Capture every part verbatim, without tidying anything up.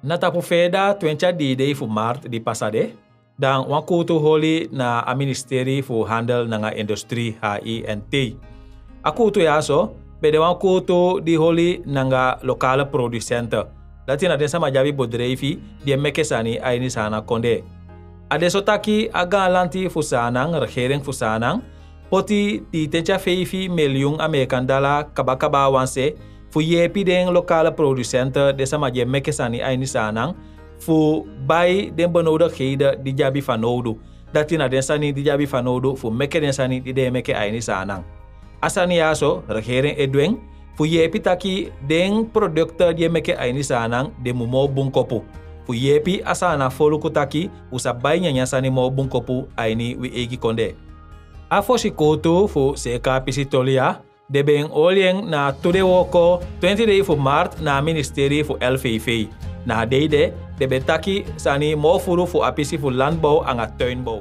Na tapu feda twenty de fu maart di pasade, dan wan kutu holi na a ministeri fu handel nanga industri H I N T. A kutu yaso, bede wan kutu di holi nanga lokale producenten. Dati na den sama jabi bodreifi die meke sani aini sana konde. Adesso taki aga lanti fu sanang, regering fu sanang, poti di tencha vijf miljoen Amerikan dollar kabakaba wanse fu yepi den lokale producenten de sama je meke sani aini sanang fu bai den benodigheden die jabi van nodu. Dati na den sani die jabi van nodu fu meke den sani die de meke aini sanang. Asani yaso regering edweng fu yepi taki den producten die meke aini sanang de mumo bunkopu. Fu yepi asana foluku taki usa bai nyanya sani mo bunkopu aini wi egi konde. Afosi koto fu seka pisitolia de ben olieng na tude woko twenty de fu maart na ministeri fu L V V. Na deide de betaki sani mo furu fu apisi fu landbouw anga tuinbouw.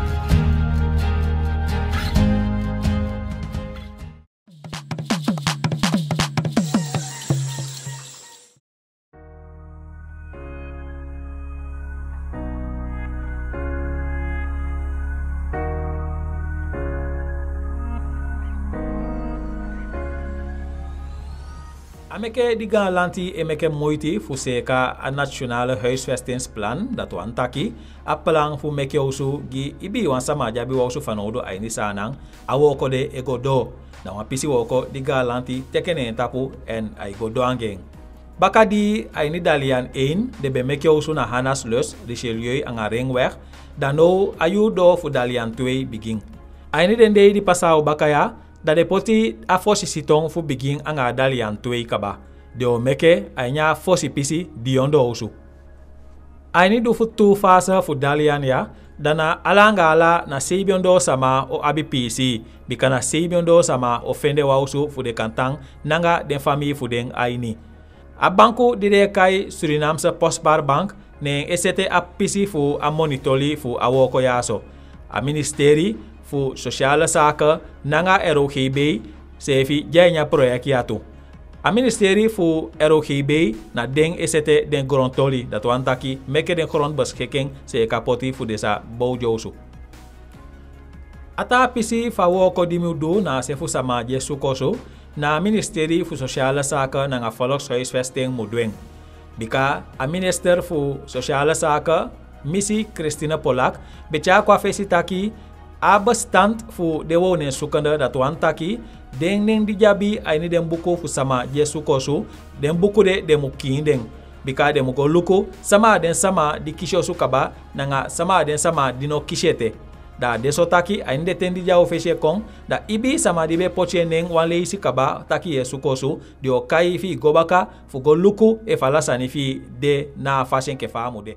Ameke di galanti emeke moiti fu seka a nationale huisvestingsplan dat wan taki a plan fu meke osu gi ibi wan sama jabi wausu fanodo aini sanang a woko de ego do na wan pisi woko di galanti tekene tapu en a ego do angeng. Baka di aini Dalian one de be meke osu na Hanas Lus di Chelieu anga ringweg dan no ayu do fu Dalian two begin. Aini dende di pasau bakaya da de poti a fosi sitong fu begin anga Dalian two kaba. De o meke ainya fosi pisi diondo osu. Aini du fu tu fasa fu Dalian ya, dana alanga ala na seibiondo sama o abi pisi, bikana seibiondo sama o fende wausu fu de kantang nanga den fami fu den aini. A banku di de kai Surinamese Postbar Bank ne esete a pisi fu a monitoli fu a woko yaso. A ministeri fu sociale zaken nanga R O G B sefi janya project yatu. A ministeri fu R O G B na deng esete den grondtoli dat wan taki meke den grondbeschikking se kapoti fu desa bojosu. Ata pisi fa woko dimudu na se fu sama je sukoso na ministeri fu sociale zaken nanga volkshuisvesting mudweng. Bika a minister fu sociale zaken Missie Christina Polak becha kwa fesitaki a bestand fu de wonen sukanda dat wan taki den ning di jabi aini den buku fu sama je sukosu den buku de de mukin den bika de muko luku sama den sama di kisho sukaba nanga sama den sama dino kishete da deso taki aini de ten di jawo feshe kong da ibi sama di be poche neng wan leisi kaba taki ye sukosu di o kai fi gobaka fu go luku e falasani fi de na fashion ke famu de.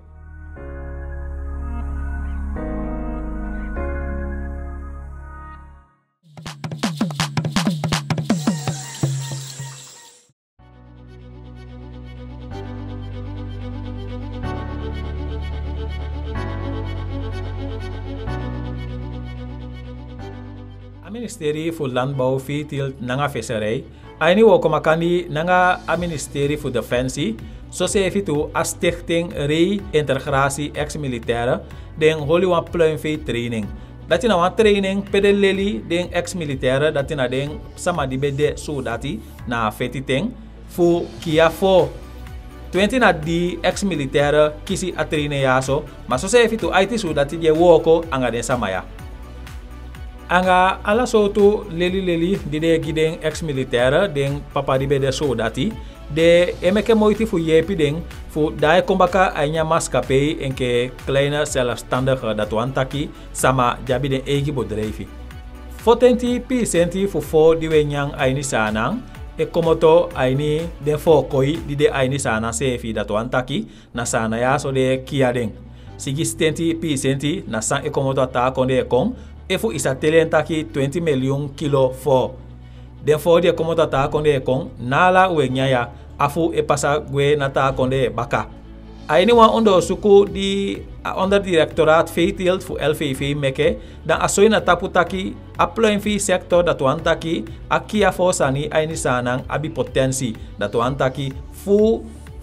Ministeri fu landbouw veeteelt nanga visserij. Aini woko makani nanga a ministeri fu defensie. So se fitu a stichting re-integratie ex-militaire den holi wan Pluimvee training. Dati na wan training pedeleli den ex-militaire dati na den sama di bede so dati na fetiting fu kia fo twenty na di ex-militaire kisi a training yaso. Ma so se fitu aiti so dati je woko anga den sama ya. Anga ala sotu leli leli di de giden ex-militaire den papa di bede so dati de emeke moiti fu yepi den fu dae kombaka ainya maskapei enke kleine zelfstandige dat wan taki sama jabi den egi bodreifi. forty percent fu fo di wenyang aini sanang e komoto aini den fo koi di de aini sana sefi dat wan taki na sana ya so de kia den. sixty percent na san e komoto ta konde kong efu isa telen taki twenty miljoen kilo fo. Den fo die komo ta konde kong nala we nyaya afu e pasa gwe na ta konde baka. Aini wan ondo suku di onder directoraat veeteelt fu L V V meke dan asoy na tapu taki a Pluimvee sector dat wan taki a kia fo sani aini sanang abi potensi dat wan taki fu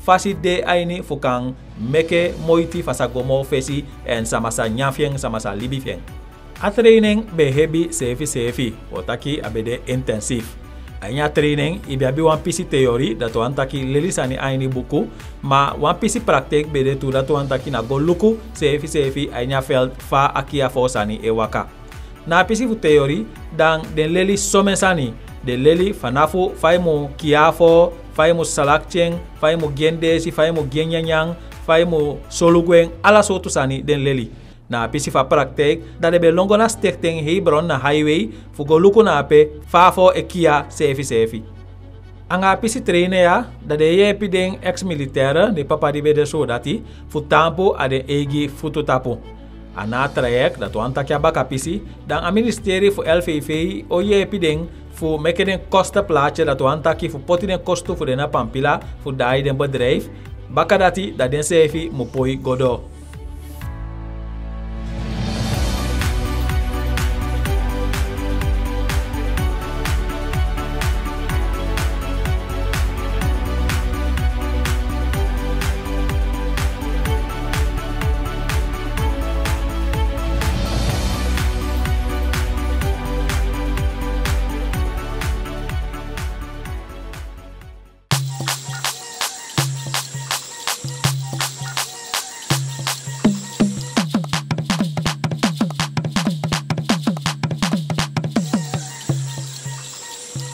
fasi de aini fukang meke moiti fasa gomo fesi en samasa nyafyeng samasa libifyeng. A training be hebi sefi sefi, otaki abede intensif. Anya training ibi abi wan pisi teori datu antaki lelisani aini buku, ma wan pisi praktek bede tu datu antaki na go luku sefi sefi anya felt fa akia fosani ewaka. Na pisi fu teori dan den leli somensani, de leli fanafu faimu kiafo, faimu salakcheng, faimu gendesi, faimu genyanyang, faimu solugweng, ala sotu sani den leli. Na pisi fa praktek da de be longo na stekting hebron na highway fugo luku na ape fafo ekia sefi sefi. Anga pisi traine ya da de ye pideng ex-militaire de papa di bede soldati fu tampo ade egi futu tapo. Ana traject dat wan takya baka pisi dan a ministeri fu L V V o ye pideng fu mekeden kosten plaatje dat wan taki fu potinen kostu fu de na pampila fu dai den bedrijf baka dati da den sefi mu poi godo.